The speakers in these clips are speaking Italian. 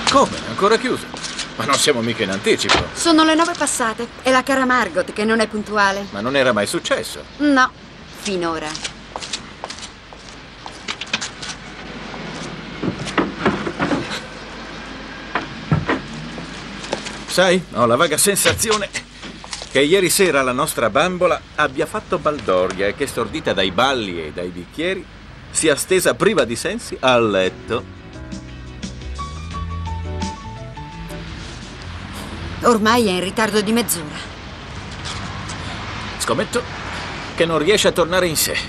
Come? È ancora chiuso? Ma non siamo mica in anticipo. Sono le 9 passate. È la cara Margot che non è puntuale. Ma non era mai successo. No, finora. Sai, ho la vaga sensazione che ieri sera la nostra bambola abbia fatto baldoria e che, stordita dai balli e dai bicchieri, sia stesa priva di sensi al letto. Ormai è in ritardo di mezz'ora. Scommetto che non riesce a tornare in sé.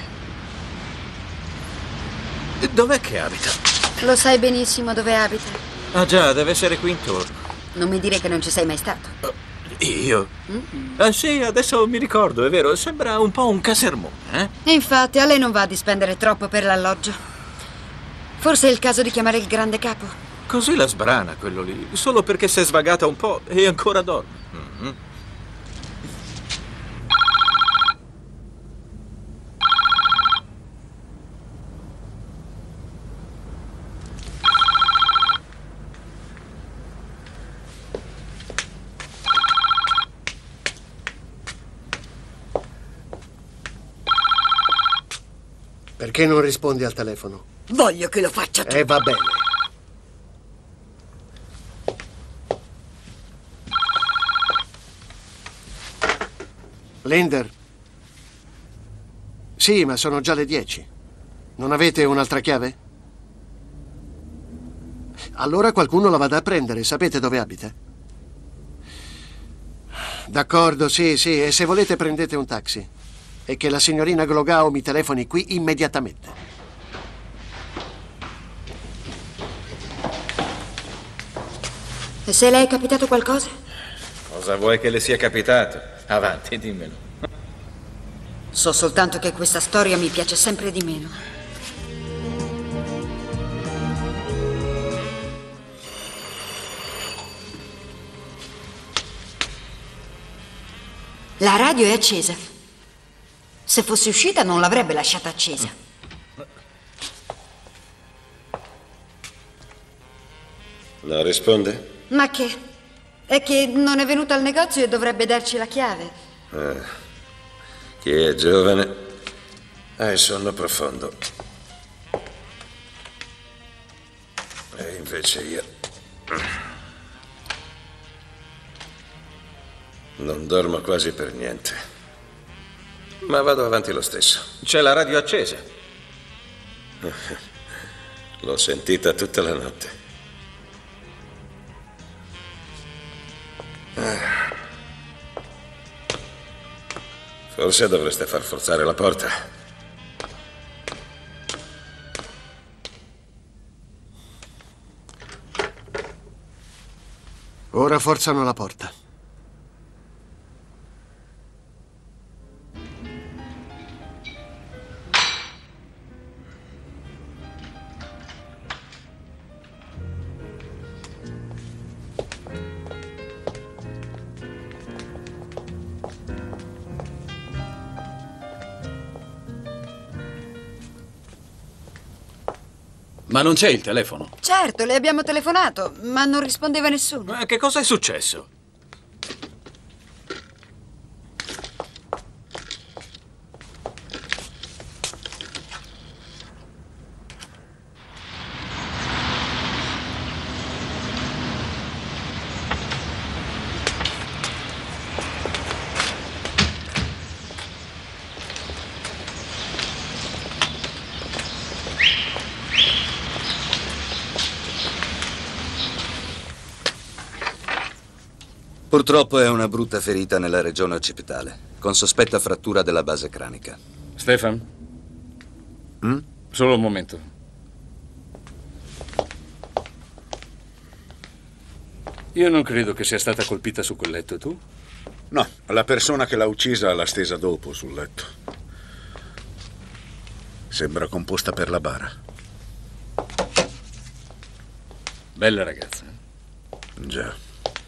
Dov'è che abita? Lo sai benissimo dove abita. Ah già, deve essere qui intorno. Non mi dire che non ci sei mai stato. Io? Ah sì, adesso mi ricordo, è vero, sembra un po' un casermone, eh? Infatti, a lei non va di spendere troppo per l'alloggio. Forse è il caso di chiamare il grande capo. Così la sbrana quello lì, solo perché si è svagata un po' e ancora dorme. Perché non rispondi al telefono? Voglio che lo faccia tu. Va bene. Linder? Sì, ma sono già le 10. Non avete un'altra chiave? Allora qualcuno la vada a prendere. Sapete dove abita? D'accordo, sì, e se volete prendete un taxi. E che la signorina Glogau mi telefoni qui immediatamente. E se le è capitato qualcosa? Cosa vuoi che le sia capitato? Avanti, dimmelo. So soltanto che questa storia mi piace sempre di meno. La radio è accesa. Se fosse uscita non l'avrebbe lasciata accesa. Non risponde? Ma che? È che non è venuta al negozio e dovrebbe darci la chiave. Chi è giovane ha il sonno profondo. E invece io non dormo quasi per niente. Ma vado avanti lo stesso. C'è la radio accesa. L'ho sentita tutta la notte. Forse dovreste far forzare la porta. Ora forzano la porta. Ma non c'è il telefono? Certo, le abbiamo telefonato, ma non rispondeva nessuno. Ma che cosa è successo? Purtroppo è una brutta ferita nella regione occipitale, con sospetta frattura della base cranica. Stefan? Solo un momento. Io non credo che sia stata colpita su quel letto, tu? No, la persona che l'ha uccisa l'ha stesa dopo sul letto. Sembra composta per la bara. Bella ragazza. Già.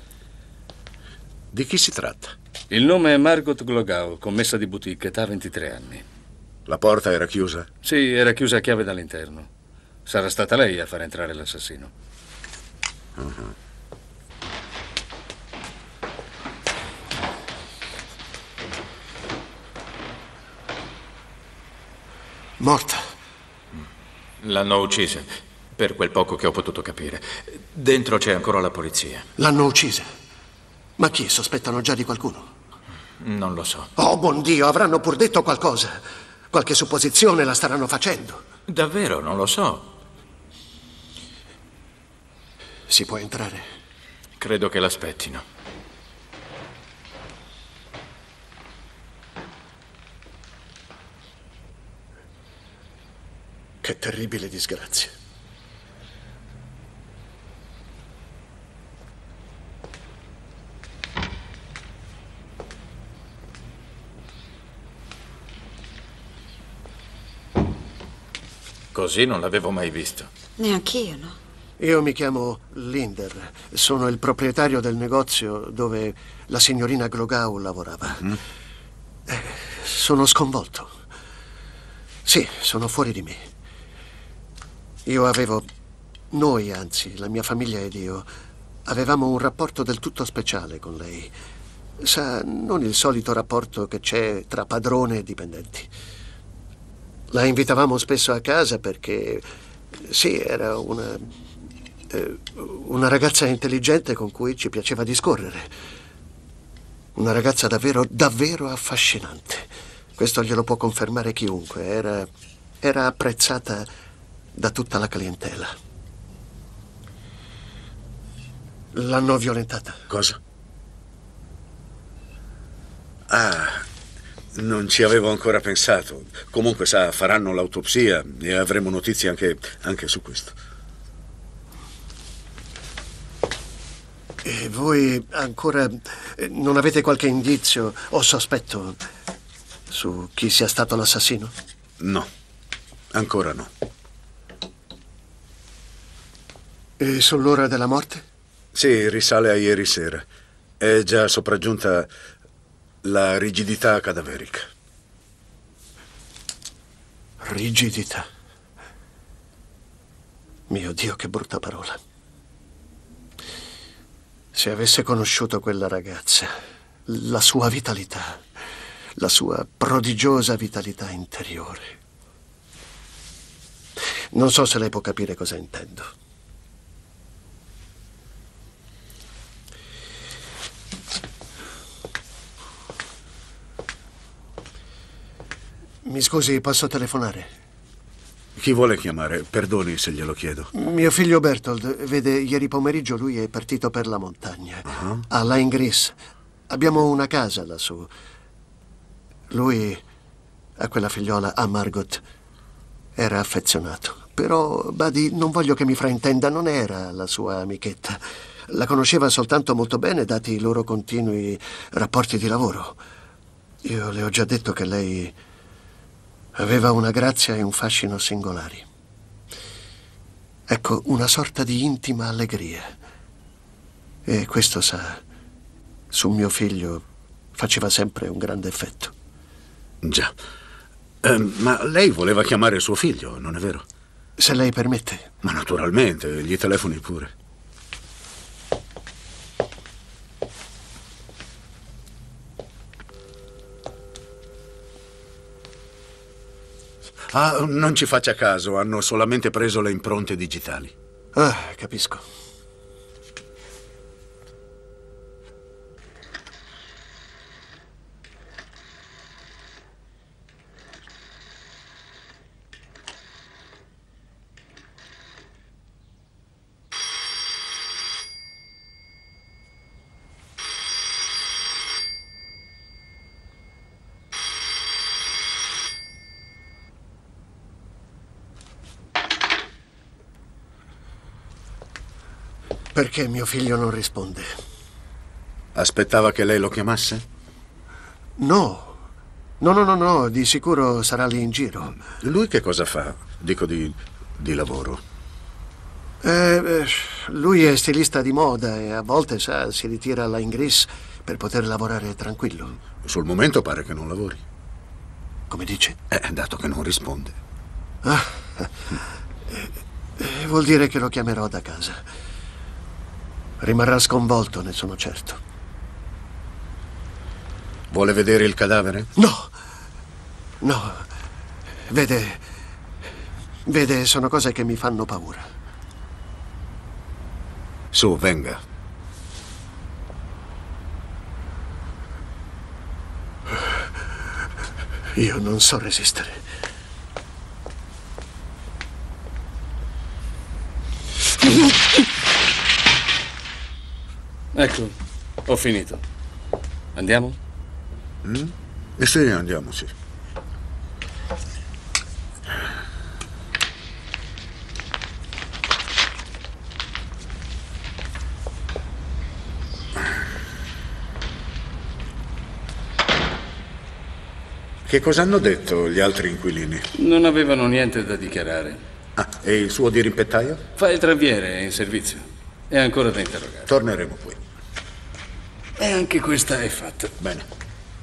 Di chi si tratta? Il nome è Margot Glogau, commessa di boutique, età 23 anni. La porta era chiusa? Sì, era chiusa a chiave dall'interno. Sarà stata lei a far entrare l'assassino. Morta. L'hanno uccisa, per quel poco che ho potuto capire. Dentro c'è ancora la polizia. L'hanno uccisa? Ma chi? Sospettano già di qualcuno? Non lo so. Oh, buon Dio, avranno pur detto qualcosa. Qualche supposizione la staranno facendo. Davvero, non lo so. Si può entrare? Credo che l'aspettino. Che terribile disgrazia. Così non l'avevo mai visto. Neanch'io, no? Io mi chiamo Linder. Sono il proprietario del negozio dove la signorina Glogau lavorava. Sono sconvolto. Sì, sono fuori di me. Noi, anzi, la mia famiglia ed io, avevamo un rapporto del tutto speciale con lei. Sa, non il solito rapporto che c'è tra padrone e dipendenti. La invitavamo spesso a casa perché, sì, era una ragazza intelligente con cui ci piaceva discorrere. Una ragazza davvero, davvero affascinante. Questo glielo può confermare chiunque. Era apprezzata da tutta la clientela. L'hanno violentata. Cosa? Ah, non ci avevo ancora pensato. Comunque, sa, faranno l'autopsia e avremo notizie anche su questo. E voi ancora non avete qualche indizio o sospetto su chi sia stato l'assassino? No, ancora no. E sull'ora della morte? Sì, risale a ieri sera. È già sopraggiunta la rigidità cadaverica. Rigidità. Mio Dio, che brutta parola. Se avesse conosciuto quella ragazza, la sua vitalità, la sua prodigiosa vitalità interiore. Non so se lei può capire cosa intendo. Mi scusi, posso telefonare? Chi vuole chiamare? Perdoni se glielo chiedo. Mio figlio Bertold, vede, ieri pomeriggio lui è partito per la montagna, a Laingris. Abbiamo una casa lassù. Lui, a quella figliola, a Margot, era affezionato. Però, badi, non voglio che mi fraintenda, non era la sua amichetta. La conosceva soltanto molto bene, dati i loro continui rapporti di lavoro. Io le ho già detto che lei aveva una grazia e un fascino singolari. Ecco, una sorta di intima allegria. E questo, sa, su mio figlio faceva sempre un grande effetto. Già. Ma lei voleva chiamare suo figlio, non è vero? Se lei permette. Ma naturalmente, gli telefoni pure. Ah, non ci faccia caso, hanno solamente preso le impronte digitali. Ah, capisco. Perché mio figlio non risponde? Aspettava che lei lo chiamasse? No. No, di sicuro sarà lì in giro. Lui che cosa fa? Dico di lavoro. Lui è stilista di moda e a volte, sa, si ritira alla Ingris per poter lavorare tranquillo. Sul momento pare che non lavori. Come dice? Dato che non risponde. Vuol dire che lo chiamerò da casa. Rimarrà sconvolto, ne sono certo. Vuole vedere il cadavere? No! No. Vede, sono cose che mi fanno paura. Su, venga. Io non so resistere. Ecco, ho finito. Andiamo? Sì, andiamo, sì. Che cosa hanno detto gli altri inquilini? Non avevano niente da dichiarare. Ah, e il suo dirimpettaio? Fa il traviere, è in servizio. È ancora da interrogare. Torneremo qui. E anche questa è fatta. Bene.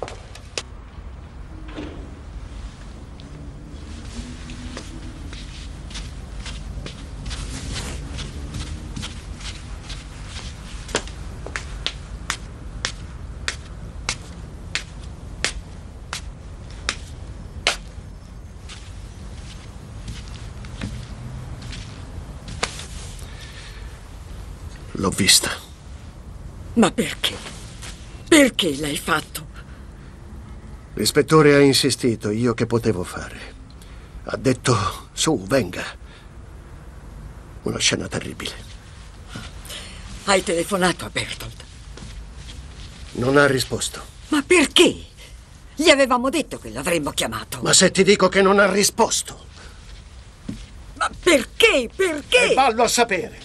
L'ho vista. Ma perché? Perché l'hai fatto? L'ispettore ha insistito, io che potevo fare? Ha detto, su, venga. Una scena terribile. Hai telefonato a Bertold? Non ha risposto. Ma perché? Gli avevamo detto che l'avremmo chiamato. Ma se ti dico che non ha risposto? Ma perché? Perché? Vallo a sapere.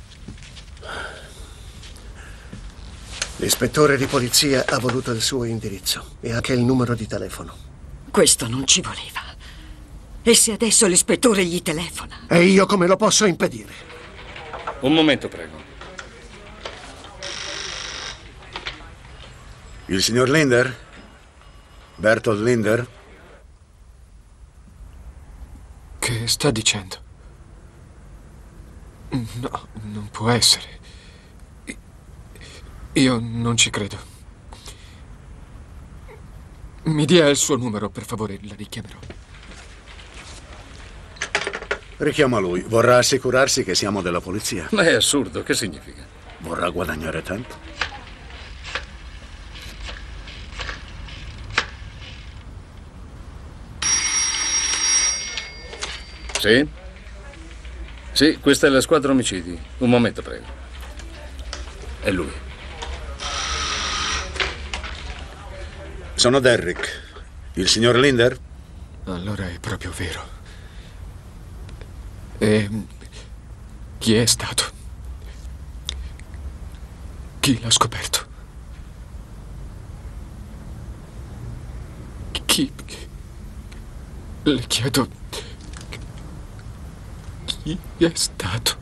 L'ispettore di polizia ha voluto il suo indirizzo e anche il numero di telefono. Questo non ci voleva. E se adesso l'ispettore gli telefona? E io come lo posso impedire? Un momento, prego. Il signor Linder? Bertold Linder? Che sta dicendo? No, non può essere. Io non ci credo. Mi dia il suo numero, per favore, la richiamerò. Richiama lui. Vorrà assicurarsi che siamo della polizia. Ma è assurdo, che significa? Vorrà guadagnare tempo. Sì? Sì, questa è la squadra omicidi. Un momento, prego. È lui. Sono Derrick. Il signor Linder? Allora è proprio vero. E chi è stato? Chi l'ha scoperto? Chi? Le chiedo... Chi è stato?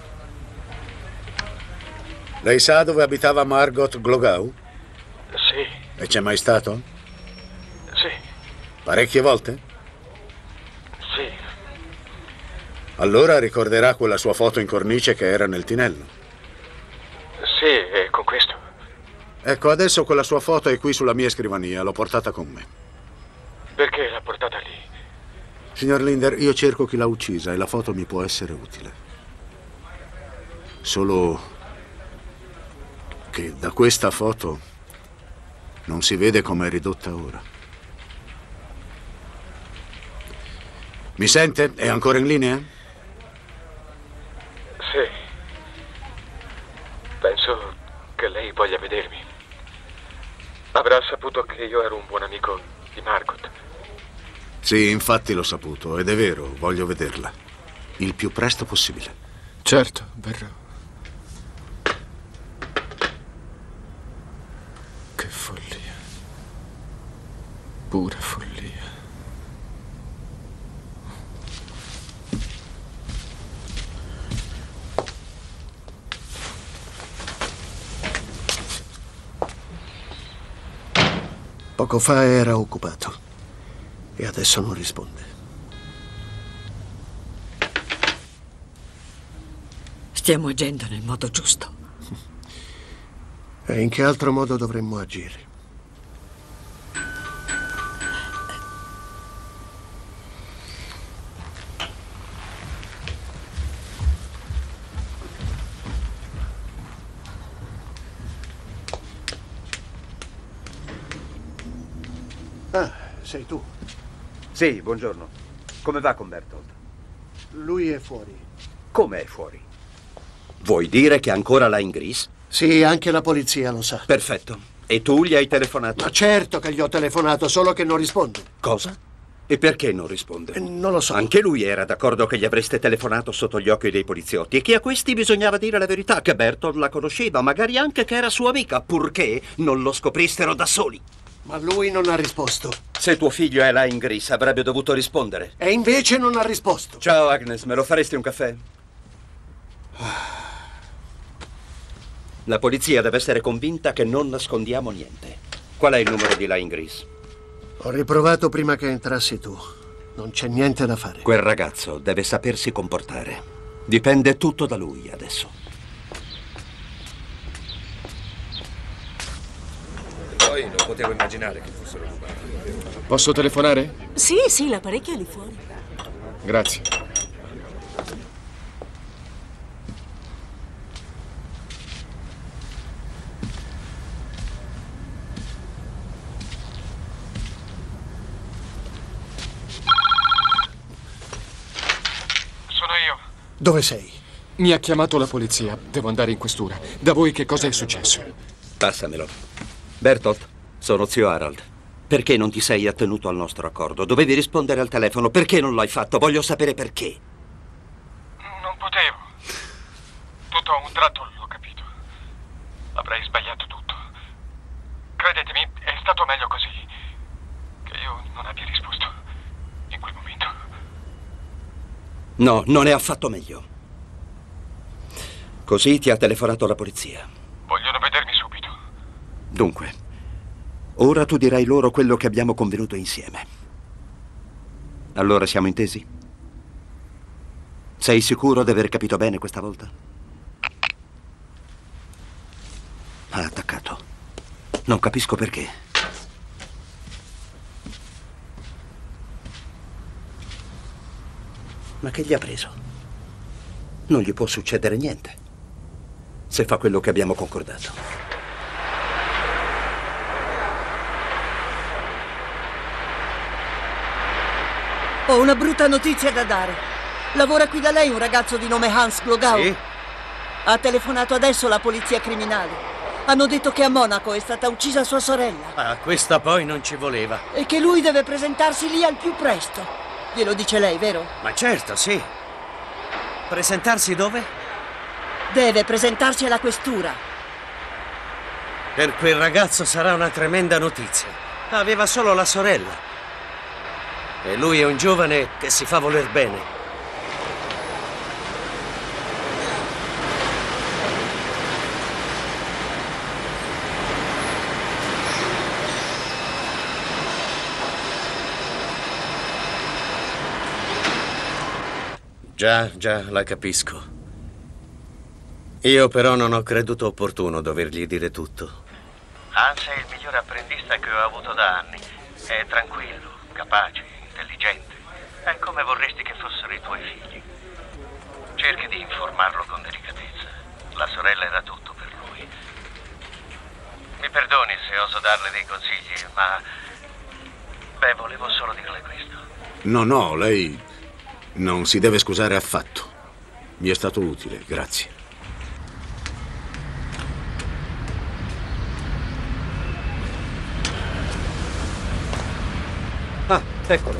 Lei sa dove abitava Margot Glogau? Sì. E c'è mai stato? Sì. Parecchie volte? Sì. Allora ricorderà quella sua foto in cornice che era nel tinello. Sì, e con questo. Ecco, adesso quella sua foto è qui sulla mia scrivania, l'ho portata con me. Perché l'ha portata lì? Signor Linder, io cerco chi l'ha uccisa e la foto mi può essere utile. Solo che da questa foto non si vede com'è ridotta ora. Mi sente? È ancora in linea? Sì. Penso che lei voglia vedermi. Avrà saputo che io ero un buon amico di Margot. Sì, infatti l'ho saputo, ed è vero, voglio vederla. Il più presto possibile. Certo, verrò. Che follia. Pura follia. Poco fa era occupato e adesso non risponde. Stiamo agendo nel modo giusto. E in che altro modo dovremmo agire? Ah, sei tu. Sì, buongiorno. Come va con Bertold? Lui è fuori. Come è fuori? Vuoi dire che ancora l'ha in gris? Sì, anche la polizia lo sa. Perfetto. E tu gli hai telefonato? Ma certo che gli ho telefonato, solo che non risponde. Cosa? E perché non risponde? Non lo so. Anche lui era d'accordo che gli avreste telefonato sotto gli occhi dei poliziotti e che a questi bisognava dire la verità, che Bertold la conosceva, magari anche che era sua amica, purché non lo scoprissero da soli. Ma lui non ha risposto. Se tuo figlio è là in gris, avrebbe dovuto rispondere. E invece non ha risposto. Ciao Agnes, me lo faresti un caffè? La polizia deve essere convinta che non nascondiamo niente. Qual è il numero di là in gris? Ho riprovato prima che entrassi tu. Non c'è niente da fare. Quel ragazzo deve sapersi comportare. Dipende tutto da lui adesso. Poi non potevo immaginare che fossero rubati. Posso telefonare? Sì, l'apparecchio è lì fuori. Grazie. Sono io. Dove sei? Mi ha chiamato la polizia. Devo andare in questura. Da voi che cosa è successo? Passamelo. Bertolt, sono zio Harald. Perché non ti sei attenuto al nostro accordo? Dovevi rispondere al telefono. Perché non l'hai fatto? Voglio sapere perché. Non potevo. Tutto a un tratto l'ho capito. Avrei sbagliato tutto. Credetemi, è stato meglio così. Che io non abbia risposto in quel momento. No, non è affatto meglio. Così ti ha telefonato la polizia. Vogliono vedermi subito. Dunque, ora tu dirai loro quello che abbiamo convenuto insieme. Allora siamo intesi? Sei sicuro di aver capito bene questa volta? Ha attaccato. Non capisco perché. Ma che gli ha preso? Non gli può succedere niente se fa quello che abbiamo concordato. Ho una brutta notizia da dare. Lavora qui da lei un ragazzo di nome Hans Glogau. Sì? Ha telefonato adesso la polizia criminale. Hanno detto che a Monaco è stata uccisa sua sorella. Ah, questa poi non ci voleva. E che lui deve presentarsi lì al più presto. Glielo dice lei, vero? Ma certo, sì. Presentarsi dove? Deve presentarsi alla questura. Per quel ragazzo sarà una tremenda notizia. Aveva solo la sorella. E lui è un giovane che si fa voler bene. Già, la capisco. Io però non ho creduto opportuno dovergli dire tutto. Hans è il migliore apprendista che ho avuto da anni. È tranquillo, capace, intelligente. È come vorresti che fossero i tuoi figli. Cerchi di informarlo con delicatezza. La sorella era tutto per lui. Mi perdoni se oso darle dei consigli, ma... Beh, volevo solo dirle questo. No, lei non si deve scusare affatto. Mi è stato utile, grazie. Ah, eccolo.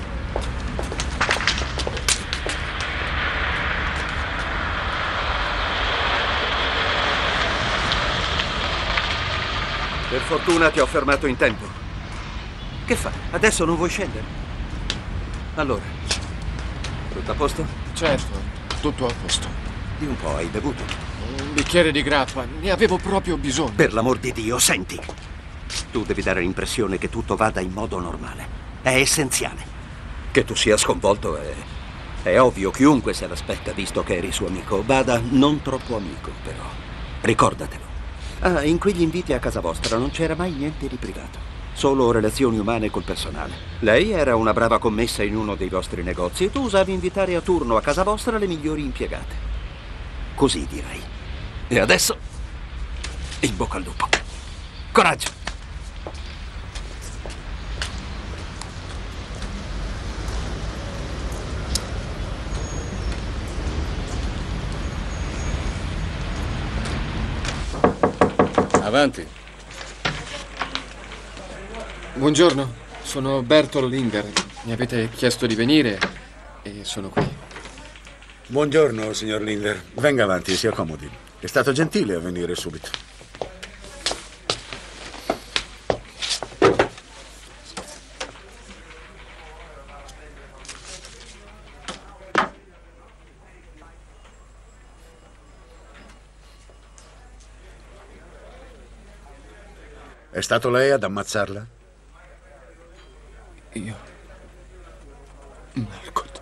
Per fortuna ti ho fermato in tempo. Che fa? Adesso non vuoi scendere? Allora, tutto a posto? Certo, tutto a posto. Di un po' hai bevuto? Un bicchiere di grappa, ne avevo proprio bisogno. Per l'amor di Dio, senti. Tu devi dare l'impressione che tutto vada in modo normale. È essenziale. Che tu sia sconvolto è ovvio, chiunque se l'aspetta, visto che eri suo amico. Bada, non troppo amico, però. Ricordatelo. Ah, in quegli inviti a casa vostra non c'era mai niente di privato. Solo relazioni umane col personale. Lei era una brava commessa in uno dei vostri negozi e tu usavi invitare a turno a casa vostra le migliori impiegate. Così direi. E adesso, in bocca al lupo. Coraggio! Avanti. Buongiorno, sono Bertolt Linder. Mi avete chiesto di venire e sono qui. Buongiorno, signor Linder. Venga avanti, si accomodi. È stato gentile a venire subito. È stato lei ad ammazzarla? Io? Margot?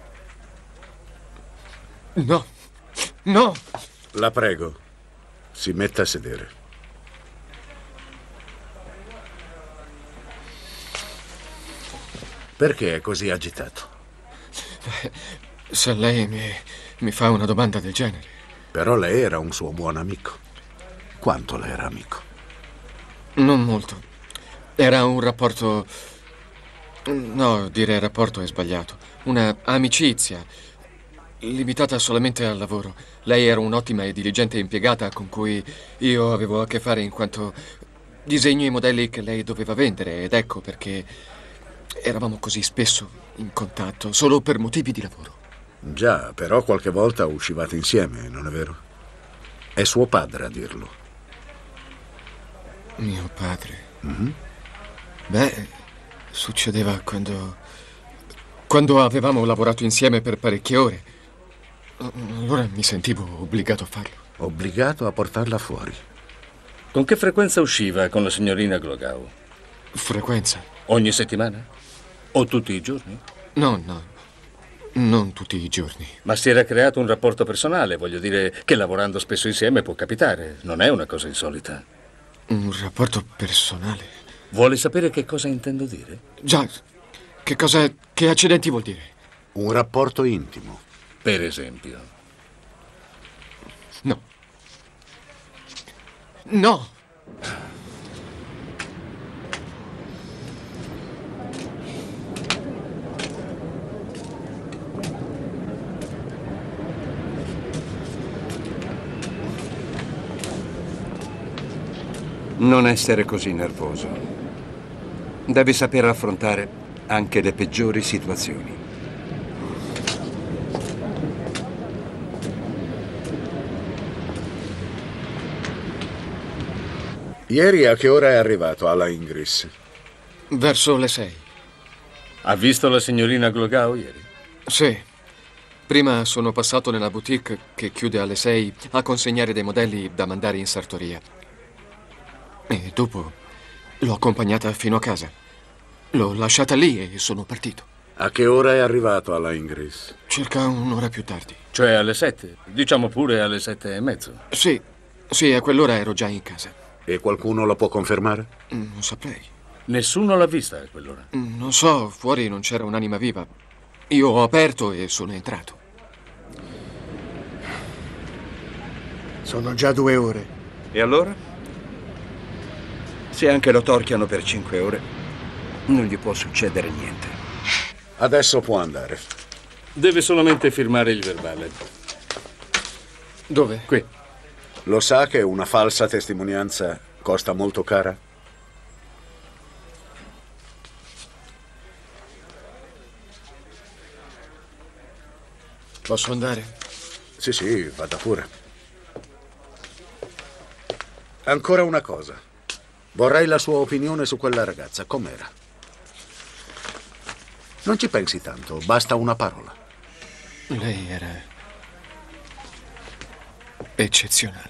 No! No! La prego, si metta a sedere. Perché è così agitato? Se lei mi fa una domanda del genere. Però lei era un suo buon amico. Quanto le era amico? Non molto. Era un rapporto... No, dire rapporto è sbagliato. Una amicizia, limitata solamente al lavoro. Lei era un'ottima e diligente impiegata con cui io avevo a che fare in quanto disegno i modelli che lei doveva vendere. Ed ecco perché eravamo così spesso in contatto, solo per motivi di lavoro. Già, però qualche volta uscivate insieme, non è vero? È suo padre a dirlo. Mio padre? Mm-hmm. Beh, succedeva quando avevamo lavorato insieme per parecchie ore. Allora mi sentivo obbligato a farlo. Obbligato a portarla fuori? Con che frequenza usciva con la signorina Glogau? Frequenza? Ogni settimana? O tutti i giorni? No, non tutti i giorni. Ma si era creato un rapporto personale, voglio dire che lavorando spesso insieme può capitare, non è una cosa insolita. Un rapporto personale? Vuole sapere che cosa intendo dire? Già, che accidenti vuol dire? Un rapporto intimo. Per esempio? No. No! Non essere così nervoso. Devi saper affrontare anche le peggiori situazioni. Ieri a che ora è arrivato alla Ingris? Verso le 6. Ha visto la signorina Glogau ieri? Sì. Prima sono passato nella boutique che chiude alle 6 a consegnare dei modelli da mandare in sartoria. E dopo l'ho accompagnata fino a casa. L'ho lasciata lì e sono partito. A che ora è arrivato alla Ingris? Circa un'ora più tardi. Cioè alle 7? Diciamo pure alle 7:30. Sì, a quell'ora ero già in casa. E qualcuno lo può confermare? Non saprei. Nessuno l'ha vista a quell'ora? Non so, fuori non c'era un'anima viva. Io ho aperto e sono entrato. Sono già 2 ore. E allora? Se anche lo torchiano per 5 ore, non gli può succedere niente. Adesso può andare. Deve solamente firmare il verbale. Dove? Qui. Lo sa che una falsa testimonianza costa molto cara? Posso andare? Sì, vada pure. Ancora una cosa. Vorrei la sua opinione su quella ragazza. Com'era? Non ci pensi tanto, basta una parola. Lei era eccezionale.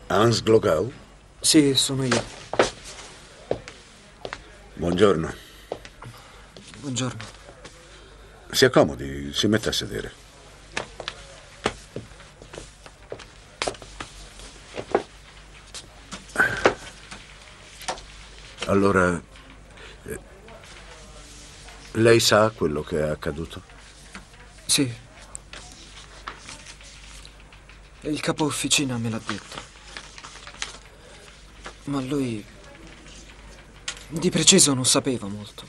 Hans Glogau? Sì, sono io. Buongiorno. Buongiorno. Si accomodi, si metta a sedere. Allora, lei sa quello che è accaduto? Sì. Il capo officina me l'ha detto. Ma lui di preciso non sapeva molto.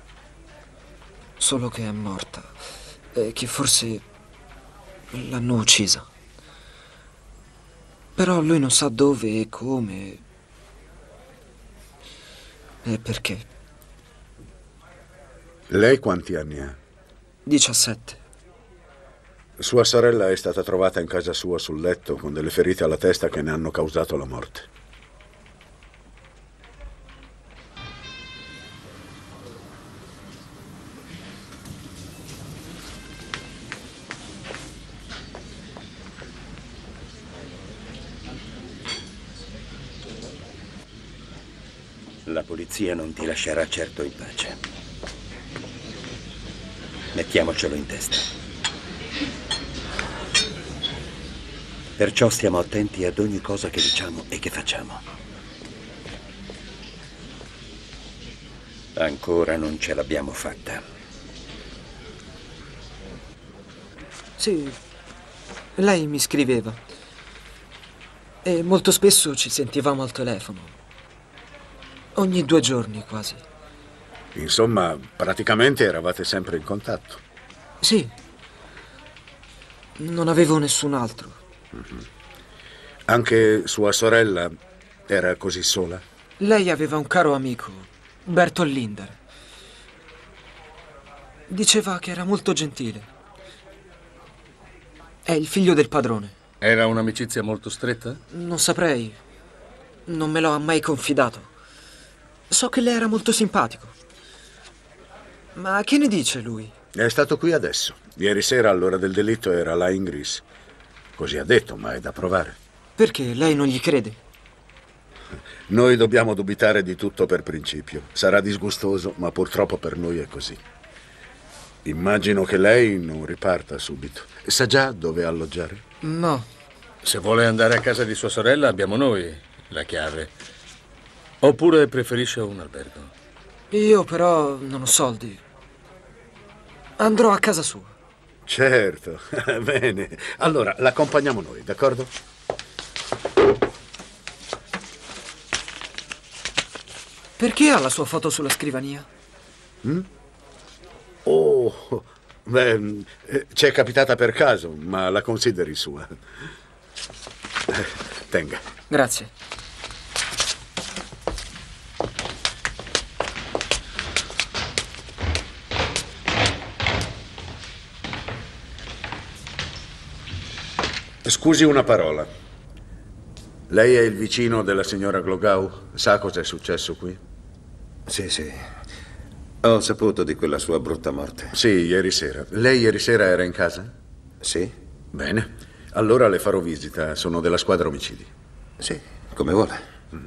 Solo che è morta e che forse l'hanno uccisa. Però lui non sa dove e come e perché. Lei quanti anni ha? 17. Sua sorella è stata trovata in casa sua sul letto con delle ferite alla testa che ne hanno causato la morte. La polizia non ti lascerà certo in pace. Mettiamocelo in testa. Perciò stiamo attenti ad ogni cosa che diciamo e che facciamo. Ancora non ce l'abbiamo fatta. Sì, lei mi scriveva. E molto spesso ci sentivamo al telefono. Ogni 2 giorni quasi. Insomma, praticamente eravate sempre in contatto. Sì. Non avevo nessun altro. Anche sua sorella era così sola? Lei aveva un caro amico, Bertolt Linder. Diceva che era molto gentile. È il figlio del padrone. Era un'amicizia molto stretta? Non saprei. Non me lo ha mai confidato. So che le era molto simpatico. Ma che ne dice lui? È stato qui adesso. Ieri sera all'ora del delitto era là in Gris. Così ha detto, ma è da provare. Perché lei non gli crede? Noi dobbiamo dubitare di tutto per principio. Sarà disgustoso, ma purtroppo per noi è così. Immagino che lei non riparta subito. Sa già dove alloggiare? No. Se vuole andare a casa di sua sorella, abbiamo noi la chiave. Oppure preferisce un albergo? Io però non ho soldi. Andrò a casa sua. Certo, bene. Allora, l'accompagniamo noi, d'accordo? Perché ha la sua foto sulla scrivania? Oh, beh, ci è capitata per caso, ma la consideri sua. Tenga. Grazie. Scusi una parola. Lei è il vicino della signora Glogau? Sa cosa è successo qui? Sì, sì. Ho saputo di quella sua brutta morte. Sì, ieri sera. Lei ieri sera era in casa? Sì. Bene. Allora le farò visita. Sono della squadra omicidi. Sì, come vuole.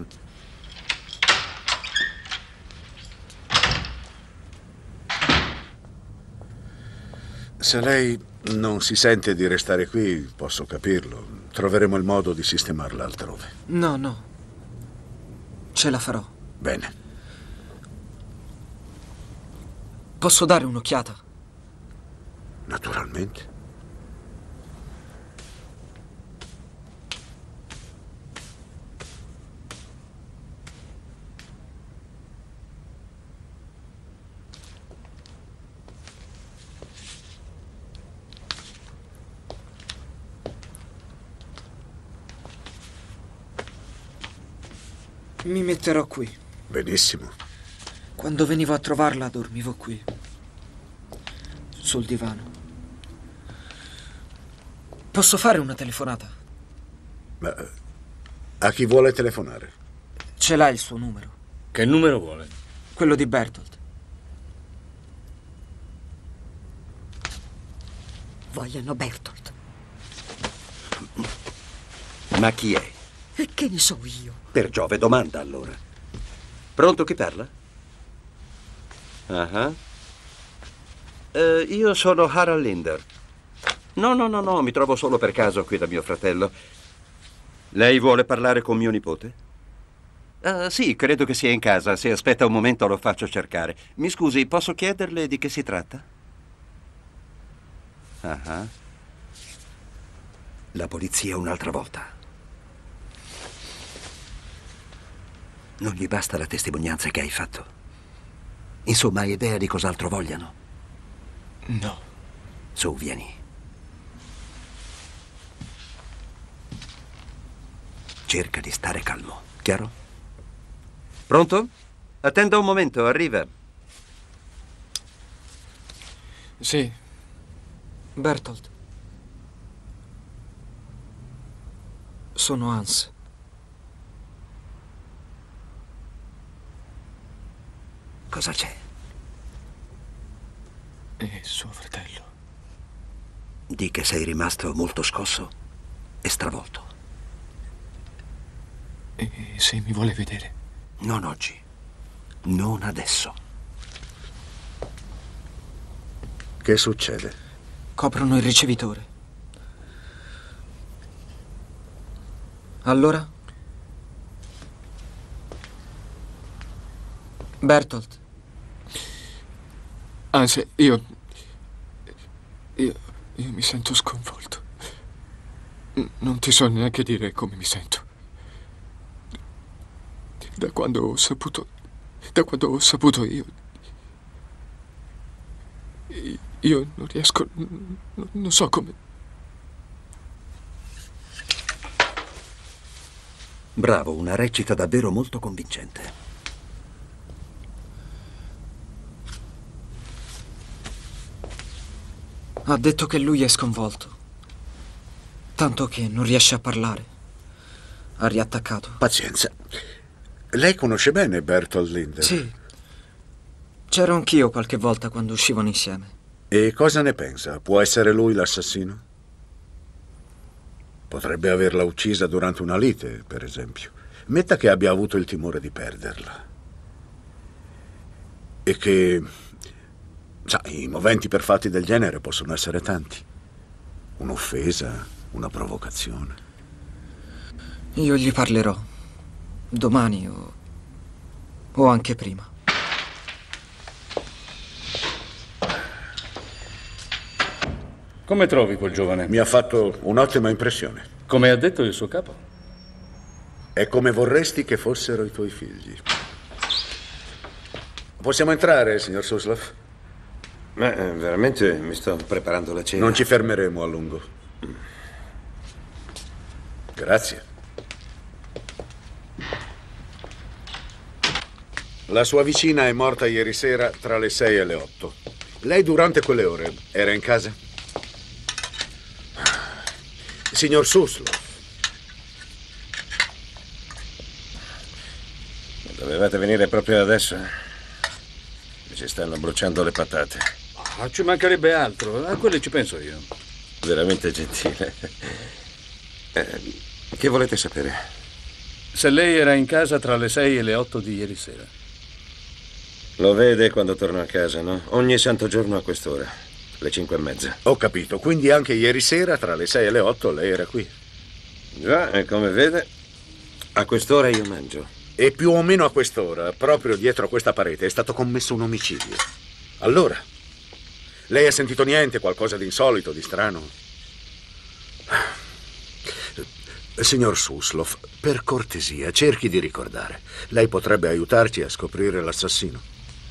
Se lei non si sente di restare qui, posso capirlo. Troveremo il modo di sistemarla altrove. No, no. Ce la farò. Bene. Posso dare un'occhiata? Naturalmente. Mi metterò qui. Benissimo. Quando venivo a trovarla dormivo qui, sul divano. Posso fare una telefonata? Ma a chi vuole telefonare? Ce l'ha il suo numero? Che numero vuole? Quello di Bertolt. Vogliono Bertolt. Ma chi è? E che ne so io? Per Giove, domanda allora. Pronto, chi parla? Io sono Harald Linder. No, mi trovo solo per caso qui da mio fratello. Lei vuole parlare con mio nipote? Sì, credo che sia in casa. Se aspetta un momento lo faccio cercare. Mi scusi, posso chiederle di che si tratta? La polizia un'altra volta. Non gli basta la testimonianza che hai fatto? Insomma, hai idea di cos'altro vogliano? No. Su, vieni. Cerca di stare calmo, chiaro? Pronto? Attenda un momento, arriva. Sì. Bertolt. Sono Hans. Cosa c'è? È suo fratello. Di che sei rimasto molto scosso e stravolto. E se mi vuole vedere? Non oggi. Non adesso. Che succede? Coprono il ricevitore. Allora? Bertolt. Anzi, io mi sento sconvolto. Non ti so neanche dire come mi sento. Da quando ho saputo io non riesco, non so come. Bravo, una recita davvero molto convincente. Ha detto che lui è sconvolto. Tanto che non riesce a parlare. Ha riattaccato. Pazienza. Lei conosce bene Bertolt Linder? Sì. C'ero anch'io qualche volta quando uscivano insieme. E cosa ne pensa? Può essere lui l'assassino? Potrebbe averla uccisa durante una lite, per esempio. Metta che abbia avuto il timore di perderla. E che... Sai, i moventi per fatti del genere possono essere tanti. Un'offesa, una provocazione. Io gli parlerò. Domani o anche prima. Come trovi quel giovane? Mi ha fatto un'ottima impressione. Come ha detto il suo capo? È come vorresti che fossero i tuoi figli. Possiamo entrare, signor Suslov? Veramente mi sto preparando la cena. Non ci fermeremo a lungo. Grazie. La sua vicina è morta ieri sera tra le 6 e le 8. Lei durante quelle ore era in casa? Signor Suslov. Dovevate venire proprio adesso. Mi ci stanno bruciando le patate. Ci mancherebbe altro. A quelle ci penso io. Veramente gentile. Che volete sapere? Se lei era in casa tra le 6 e le 8 di ieri sera. Lo vede quando torno a casa, no? Ogni santo giorno a quest'ora, le 5:30. Ho capito, quindi anche ieri sera tra le 6 e le 8 lei era qui. Già, e come vede, a quest'ora io mangio. E più o meno a quest'ora, proprio dietro a questa parete, è stato commesso un omicidio. Allora, lei ha sentito niente, qualcosa di insolito, di strano? Signor Suslov, per cortesia, cerchi di ricordare. Lei potrebbe aiutarci a scoprire l'assassino.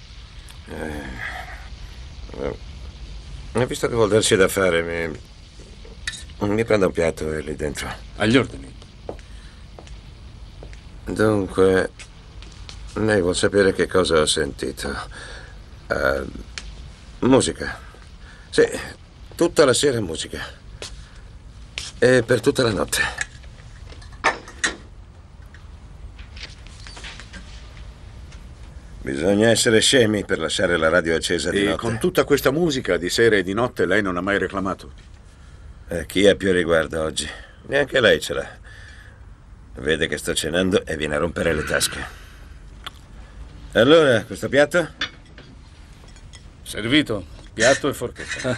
Visto che vuol darsi da fare, mi prenda un piatto e lì dentro. Agli ordini. Dunque, lei vuol sapere che cosa ho sentito? Musica. Sì, tutta la sera musica. E per tutta la notte. Bisogna essere scemi per lasciare la radio accesa di notte. E con tutta questa musica di sera e di notte lei non ha mai reclamato? Chi ha più riguardo oggi? Neanche lei ce l'ha. Vede che sto cenando e viene a rompere le tasche. Allora, questo piatto? Servito, piatto e forchetta.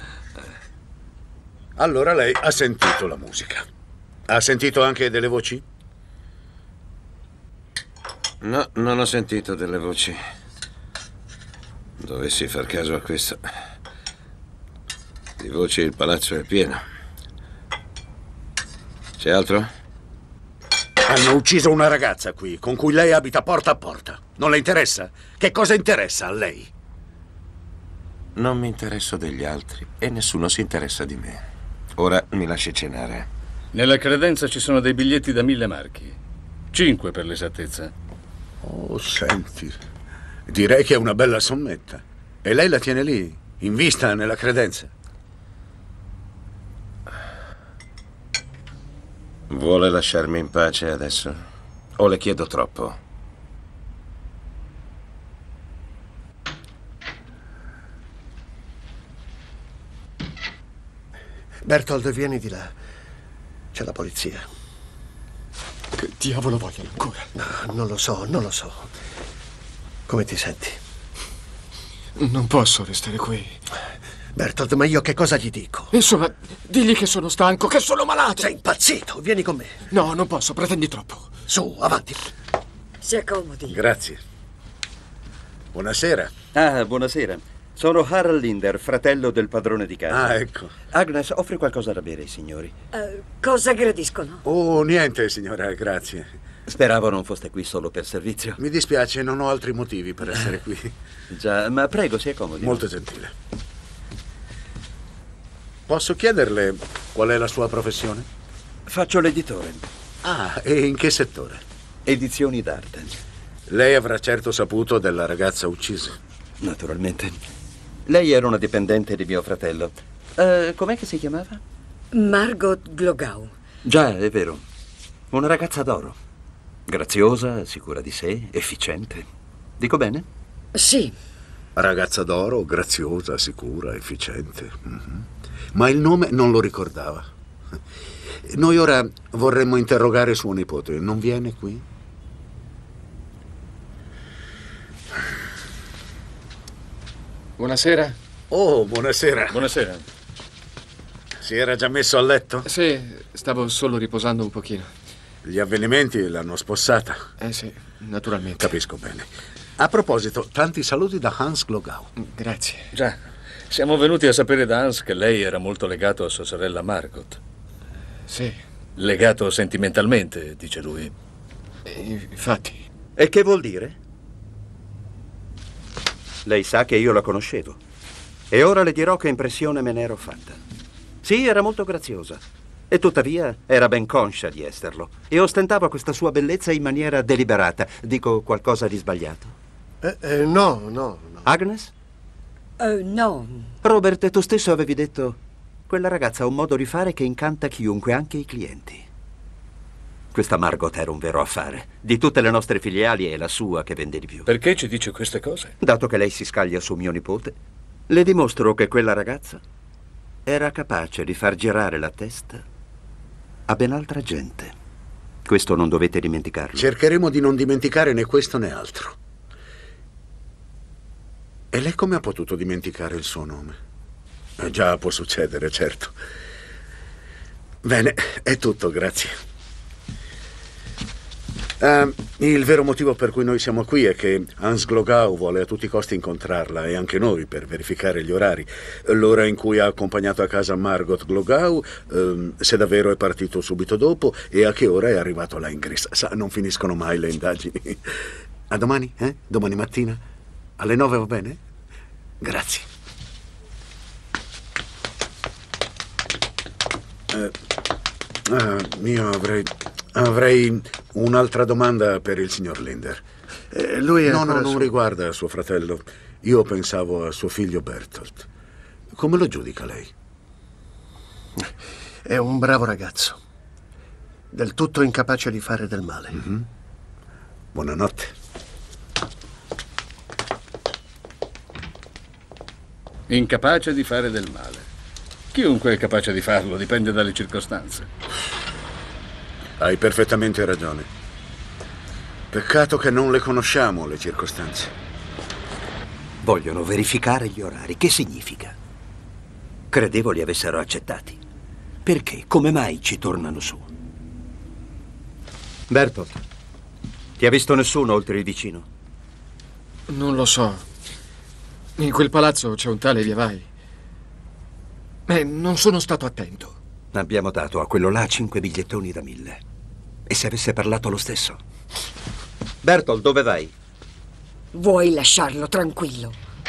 Allora lei ha sentito la musica. Ha sentito anche delle voci? No, non ho sentito delle voci. Dovessi far caso a questo. Di voci il palazzo è pieno. C'è altro? Hanno ucciso una ragazza qui, con cui lei abita porta a porta. Non le interessa? Che cosa interessa a lei? Non mi interesso degli altri e nessuno si interessa di me. Ora mi lasci cenare. Nella credenza ci sono dei biglietti da 1000 marchi. 5 per l'esattezza. Oh, senti. Direi che è una bella sommetta. E lei la tiene lì, in vista nella credenza. Vuole lasciarmi in pace adesso? O le chiedo troppo? Bertold, vieni di là. C'è la polizia. Che diavolo vogliono ancora? No, non lo so, non lo so. Come ti senti? Non posso restare qui. Bertold, ma io che cosa gli dico? Insomma, digli che sono stanco, che sono malato. Sei impazzito, vieni con me. No, non posso, pretendi troppo. Su, avanti. Si accomodi. Grazie. Buonasera. Ah, buonasera. Sono Harald Linder, fratello del padrone di casa. Ah, ecco. Agnes, offri qualcosa da bere ai signori. Cosa gradiscono? Oh, niente, signora, grazie. Speravo non foste qui solo per servizio. Mi dispiace, non ho altri motivi per essere qui. Già, ma prego, si accomodi. Molto gentile. Posso chiederle qual è la sua professione? Faccio l'editore. Ah, e in che settore? Edizioni d'arte. Lei avrà certo saputo della ragazza uccisa. Naturalmente. Lei era una dipendente di mio fratello. Com'è che si chiamava? Margot Glogau. Già, è vero. Una ragazza d'oro. Graziosa, sicura di sé, efficiente. Dico bene? Sì. Ragazza d'oro, graziosa, sicura, efficiente. Ma il nome non lo ricordava. Noi ora vorremmo interrogare suo nipote. Non viene qui? Buonasera. Oh, buonasera. Buonasera. Si era già messo a letto? Sì, stavo solo riposando un pochino. Gli avvenimenti l'hanno spossata. Sì, naturalmente. Capisco bene. A proposito, tanti saluti da Hans Glogau. Grazie. Già. Siamo venuti a sapere da Hans che lei era molto legato a sua sorella Margot. Sì. Legato sentimentalmente, dice lui. Infatti. E che vuol dire? Lei sa che io la conoscevo. E ora le dirò che impressione me ne ero fatta. Sì, era molto graziosa. E tuttavia era ben conscia di esserlo. E ostentava questa sua bellezza in maniera deliberata. Dico qualcosa di sbagliato? No. Agnes? No. Robert, tu stesso avevi detto: quella ragazza ha un modo di fare che incanta chiunque, anche i clienti. Questa Margot era un vero affare. Di tutte le nostre filiali è la sua che vende di più. Perché ci dice queste cose? Dato che lei si scaglia su mio nipote, le dimostro che quella ragazza era capace di far girare la testa a ben altra gente. Questo non dovete dimenticarlo. Cercheremo di non dimenticare né questo né altro. E lei come ha potuto dimenticare il suo nome? Già, può succedere, certo. Bene, è tutto, grazie. Il vero motivo per cui noi siamo qui è che Hans Glogau vuole a tutti i costi incontrarla, e anche noi, per verificare gli orari. L'ora in cui ha accompagnato a casa Margot Glogau, se davvero è partito subito dopo, e a che ora è arrivato là in Gris. Sa, non finiscono mai le indagini. A domani, Domani mattina? Alle 9 va bene? Grazie. Io avrei un'altra domanda per il signor Linder. Lui è No, non riguarda suo fratello. Io pensavo a suo figlio Bertolt. Come lo giudica lei? È un bravo ragazzo. Del tutto incapace di fare del male. Buonanotte. Incapace di fare del male. Chiunque è capace di farlo, dipende dalle circostanze. Hai perfettamente ragione. Peccato che non le conosciamo, le circostanze. Vogliono verificare gli orari. Che significa? Credevo li avessero accettati. Perché? Come mai ci tornano su? Bertolt, ti ha visto nessuno oltre il vicino? Non lo so. In quel palazzo c'è un tale via vai. Non sono stato attento. Abbiamo dato a quello là 5 bigliettoni da 1000. E se avesse parlato lo stesso? Bertolt, dove vai? Vuoi lasciarlo tranquillo?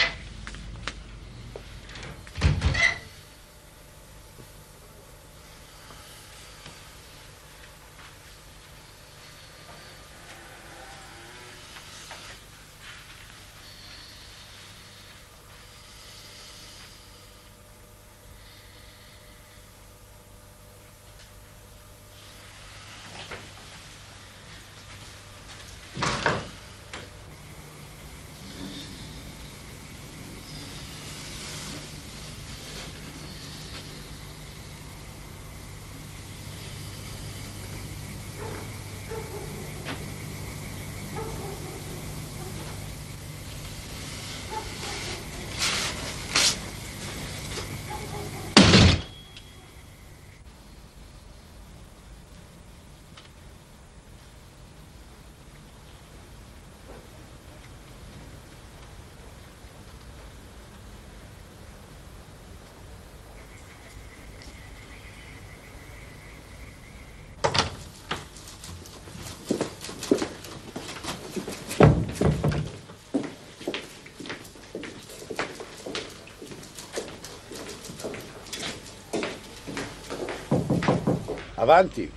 Avanti.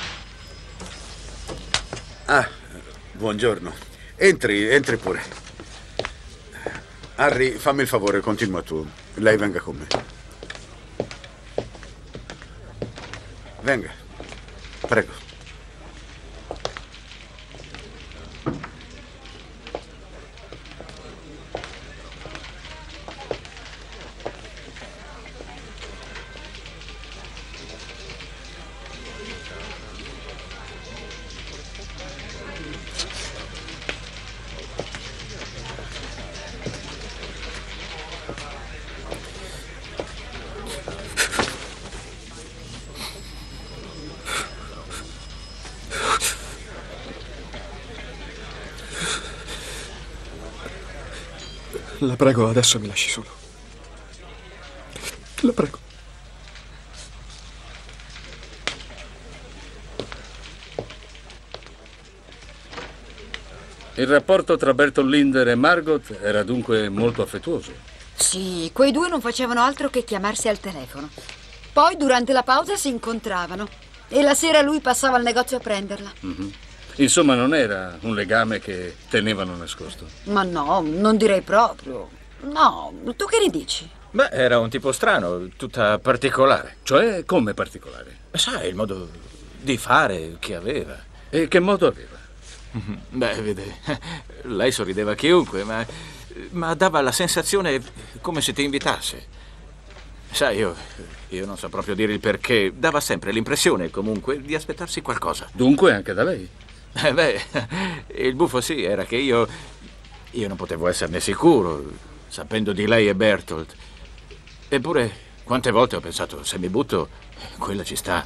Ah, buongiorno. Entri pure. Harry, fammi il favore, continua tu. Lei venga con me. Venga. Prego. La prego, adesso mi lasci solo. La prego. Il rapporto tra Bertolt Linder e Margot era dunque molto affettuoso. Sì, quei due non facevano altro che chiamarsi al telefono. Poi durante la pausa si incontravano e la sera lui passava al negozio a prenderla. Insomma, non era un legame che tenevano nascosto. Ma no, non direi proprio. No, tu che ne dici? Beh, era un tipo strano, tutta particolare. Cioè, come particolare? Sai, il modo di fare che aveva. E che modo aveva? Beh, vede, lei sorrideva a chiunque, ma dava la sensazione come se ti invitasse. Sai, io non so proprio dire il perché, dava sempre l'impressione, comunque, di aspettarsi qualcosa. Dunque anche da lei? Beh, il buffo sì, era che io non potevo esserne sicuro, sapendo di lei e Bertolt. Eppure, quante volte ho pensato, se mi butto, quella ci sta.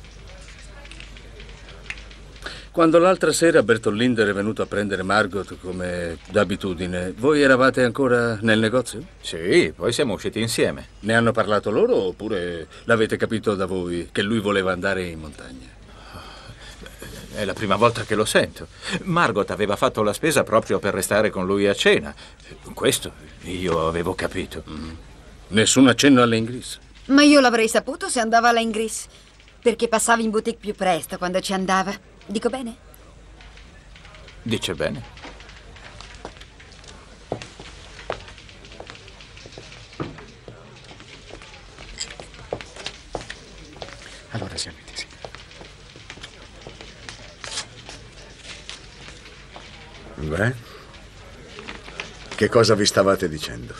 Quando l'altra sera Bertolt Linder è venuto a prendere Margot come d'abitudine, voi eravate ancora nel negozio? Sì, poi siamo usciti insieme. Ne hanno parlato loro oppure l'avete capito da voi che lui voleva andare in montagna? È la prima volta che lo sento. Margot aveva fatto la spesa proprio per restare con lui a cena. Questo io avevo capito. Nessun accenno alle Ingris? Ma io l'avrei saputo se andava alla Ingris, perché passava in boutique più presto quando ci andava. Dico bene? Dice bene. Allora siamo intesi. Beh, che cosa vi stavate dicendo?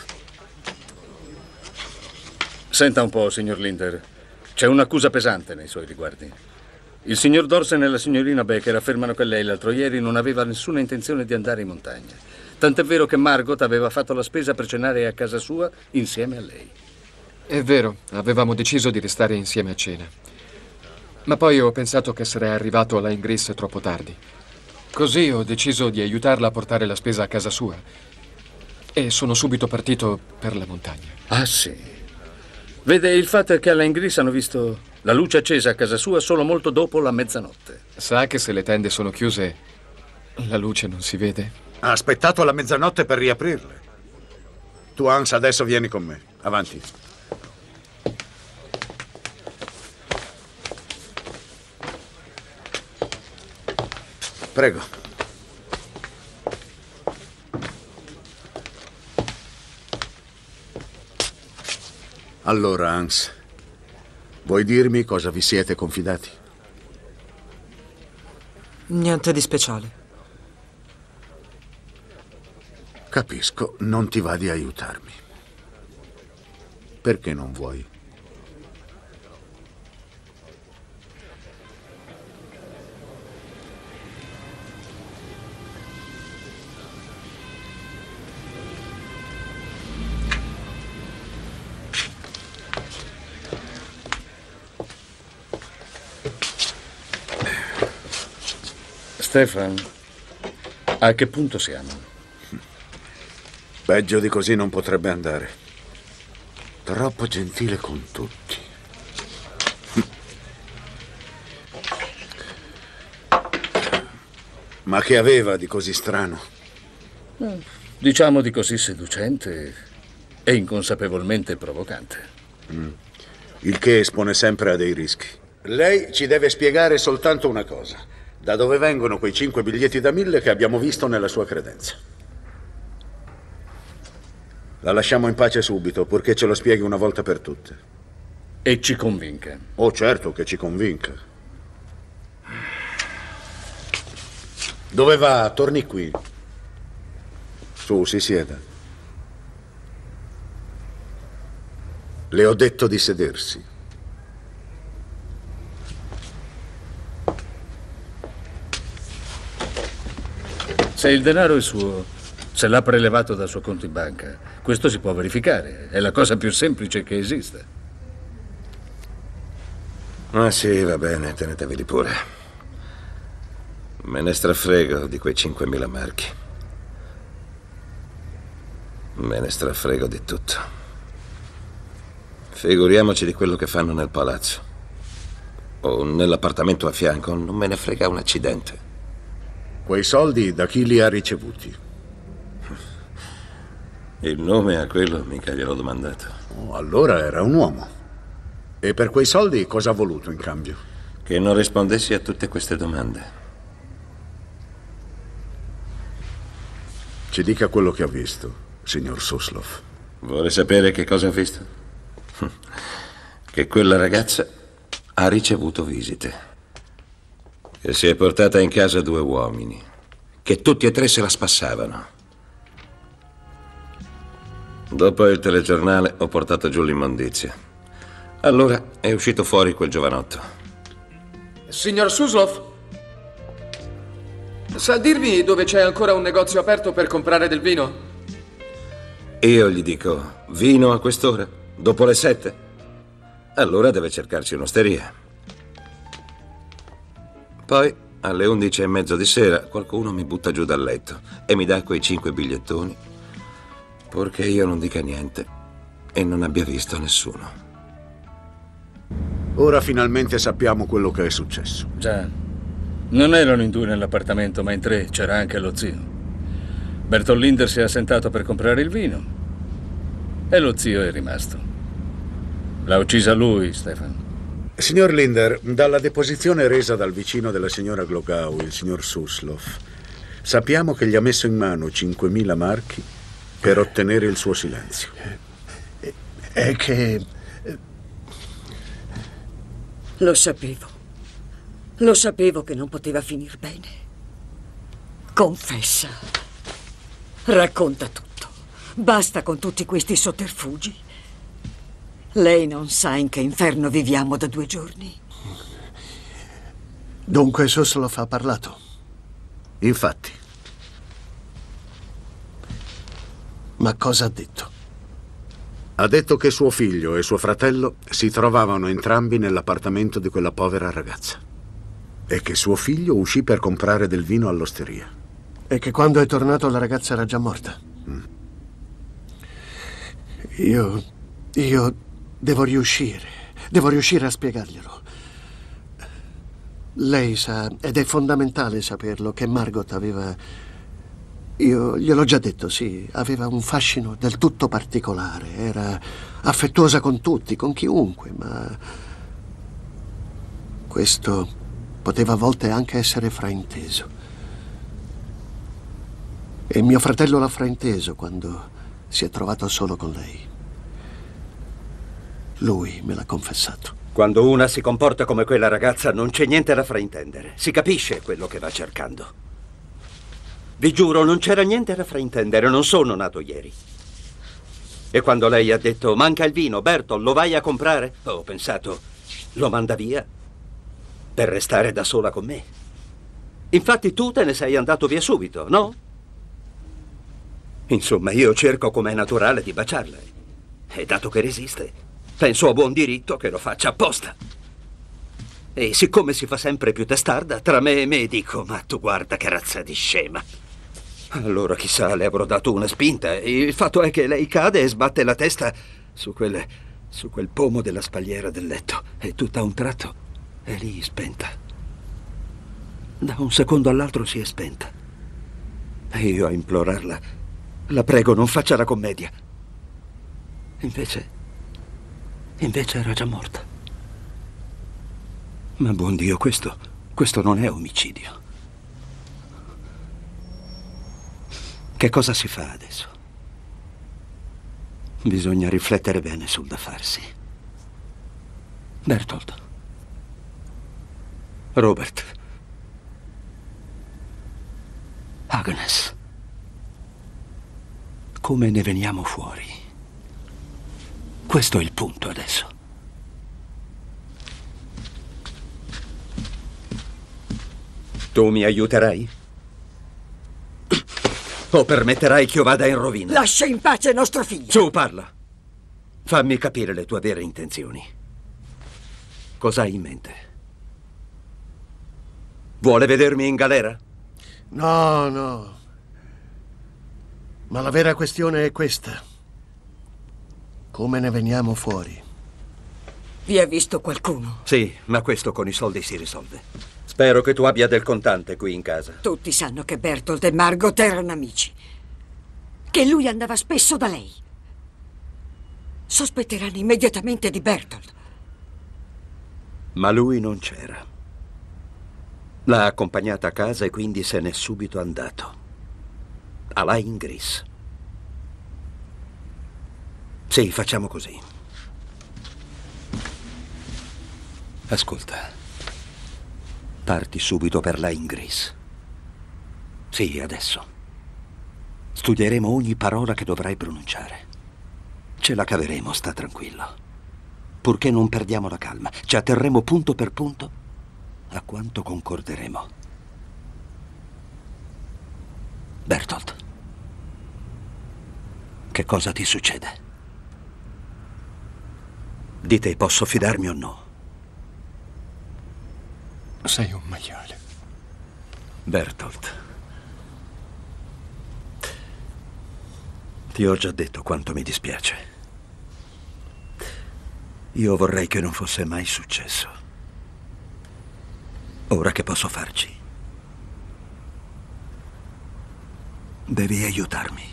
Senta un po', signor Linder. C'è un'accusa pesante nei suoi riguardi. Il signor Dorsen e la signorina Becker affermano che lei l'altro ieri non aveva nessuna intenzione di andare in montagna. Tant'è vero che Margot aveva fatto la spesa per cenare a casa sua insieme a lei. È vero, avevamo deciso di restare insieme a cena. Ma poi ho pensato che sarei arrivato alla Ingris troppo tardi. Così ho deciso di aiutarla a portare la spesa a casa sua. E sono subito partito per la montagna. Ah, sì. Vede, il fatto è che alla Ingris hanno visto la luce accesa a casa sua solo molto dopo la mezzanotte. Sa che se le tende sono chiuse, la luce non si vede? Ha aspettato la mezzanotte per riaprirle. Tu, Hans, adesso vieni con me. Avanti. Prego. Allora, Hans, vuoi dirmi cosa vi siete confidati? Niente di speciale. Capisco, non ti va di aiutarmi. Perché non vuoi? Stefan, a che punto siamo? Peggio di così non potrebbe andare. Troppo gentile con tutti. Ma che aveva di così strano? Diciamo di così seducente e inconsapevolmente provocante. Il che espone sempre a dei rischi. Lei ci deve spiegare soltanto una cosa. Da dove vengono quei 5 biglietti da 1000 che abbiamo visto nella sua credenza? La lasciamo in pace subito, purché ce lo spieghi una volta per tutte. E ci convinca. Oh, certo che ci convinca. Dove va? Torni qui. Su, si sieda. Le ho detto di sedersi. Se il denaro è suo, se l'ha prelevato dal suo conto in banca, questo si può verificare. È la cosa più semplice che esista. Ah sì, va bene, teneteveli pure. Me ne strafrego di quei 5.000 marchi. Me ne strafrego di tutto. Figuriamoci di quello che fanno nel palazzo. O nell'appartamento a fianco, non me ne frega un accidente. Quei soldi da chi li ha ricevuti? Il nome a quello mica gliel'ho domandato. Oh, allora era un uomo. E per quei soldi cosa ha voluto in cambio? Che non rispondessi a tutte queste domande. Ci dica quello che ha visto, signor Suslov. Vuole sapere che cosa ha visto? Che quella ragazza ha ricevuto visite. Che si è portata in casa 2 uomini, che tutti e 3 se la spassavano. Dopo il telegiornale ho portato giù l'immondizia. Allora è uscito fuori quel giovanotto. Signor Suslov, sa dirmi dove c'è ancora un negozio aperto per comprare del vino? Io gli dico, vino a quest'ora? Dopo le 7? Allora deve cercarci un'osteria. Poi, alle 11:30 di sera, qualcuno mi butta giù dal letto e mi dà quei 5 bigliettoni, purché io non dica niente e non abbia visto nessuno. Ora finalmente sappiamo quello che è successo. Già, non erano in 2 nell'appartamento, ma in 3. C'era anche lo zio. Bertollinder si è assentato per comprare il vino e lo zio è rimasto. L'ha uccisa lui, Stefan. Signor Linder, dalla deposizione resa dal vicino della signora Glogau, il signor Suslov, sappiamo che gli ha messo in mano 5.000 marchi per ottenere il suo silenzio. È che... Lo sapevo. Lo sapevo che non poteva finir bene. Confessa. Racconta tutto. Basta con tutti questi sotterfugi. Lei non sa in che inferno viviamo da 2 giorni. Dunque Suslov ha parlato? Infatti. Ma cosa ha detto? Ha detto che suo figlio e suo fratello si trovavano entrambi nell'appartamento di quella povera ragazza e che suo figlio uscì per comprare del vino all'osteria. E che quando è tornato la ragazza era già morta. Io devo riuscire a spiegarglielo. Lei sa, ed è fondamentale saperlo, che Margot aveva... Io gliel'ho già detto, sì, aveva un fascino del tutto particolare, era affettuosa con tutti, con chiunque, ma questo poteva a volte anche essere frainteso. E mio fratello l'ha frainteso quando si è trovato solo con lei. Lui me l'ha confessato. Quando una si comporta come quella ragazza non c'è niente da fraintendere. Si capisce quello che va cercando. Vi giuro, non c'era niente da fraintendere, non sono nato ieri. E quando lei ha detto, manca il vino, Bertolt, lo vai a comprare? Ho pensato, lo manda via per restare da sola con me. Infatti tu te ne sei andato via subito, no? Insomma, io cerco com'è naturale di baciarla. E dato che resiste, penso a buon diritto che lo faccia apposta. E siccome si fa sempre più testarda, tra me e me dico, ma tu guarda che razza di scema. Allora chissà, le avrò dato una spinta. Il fatto è che lei cade e sbatte la testa su quel pomo della spalliera del letto. E tutto a un tratto è lì spenta. Da un secondo all'altro si è spenta. E io a implorarla, la prego, non faccia la commedia. Invece era già morta. Ma buon Dio, questo non è omicidio. Che cosa si fa adesso? Bisogna riflettere bene sul da farsi. Bertolt. Robert. Agnes. Come ne veniamo fuori? Questo è il punto adesso. Tu mi aiuterai? O permetterai che io vada in rovina? Lascia in pace nostro figlio. Su, parla. Fammi capire le tue vere intenzioni. Cosa hai in mente? Vuole vedermi in galera? No. Ma la vera questione è questa. Come ne veniamo fuori? Vi ha visto qualcuno? Sì, ma questo con i soldi si risolve. Spero che tu abbia del contante qui in casa. Tutti sanno che Bertolt e Margot erano amici. Che lui andava spesso da lei. Sospetteranno immediatamente di Bertolt. Ma lui non c'era. L'ha accompagnata a casa e quindi se n'è subito andato. A Ingris. Sì, facciamo così. Ascolta. Parti subito per Ingris. Sì, adesso. Studieremo ogni parola che dovrai pronunciare. Ce la caveremo, sta tranquillo. Purché non perdiamo la calma, ci atterremo punto per punto a quanto concorderemo. Bertolt, che cosa ti succede? Di te posso fidarmi o no? Sei un maiale. Bertolt, ti ho già detto quanto mi dispiace. Io vorrei che non fosse mai successo. Ora che posso farci? Devi aiutarmi.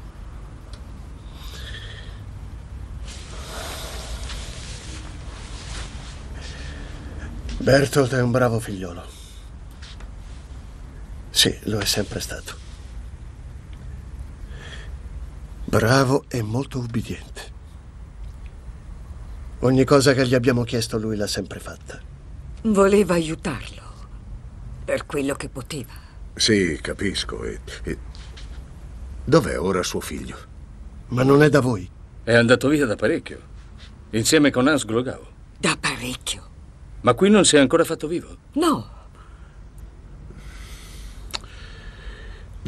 Bertolt è un bravo figliolo. Sì, lo è sempre stato. Bravo e molto ubbidiente. Ogni cosa che gli abbiamo chiesto lui l'ha sempre fatta. Voleva aiutarlo, per quello che poteva. Sì, capisco. E dov'è ora suo figlio? Ma non è da voi. È andato via da parecchio, insieme con Hans Glogau. Da parecchio? Ma qui non si è ancora fatto vivo? No,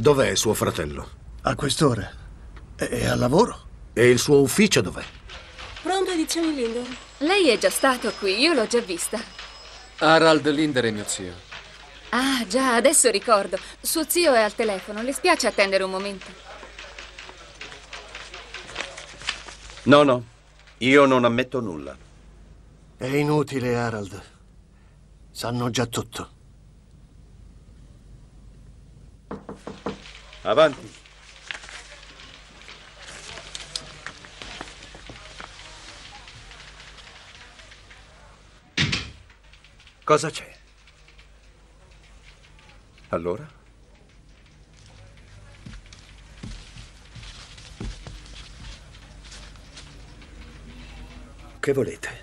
Dov'è suo fratello? A quest'ora. È al lavoro. E il suo ufficio dov'è? Pronto, edizioni Linder? Lei è già stato qui, io l'ho già vista. Harald Linder è mio zio. Ah, già, adesso ricordo. Suo zio è al telefono, le spiace attendere un momento? No, io non ammetto nulla. È inutile, Harald. Sanno già tutto. Avanti. Cosa c'è? Allora? Che volete?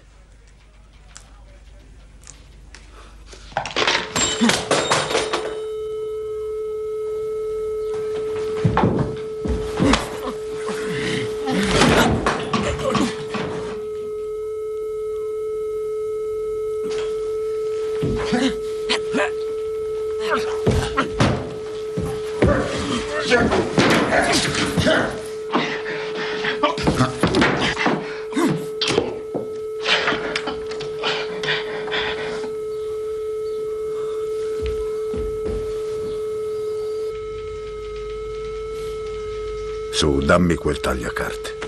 Su, dammi quel tagliacarte.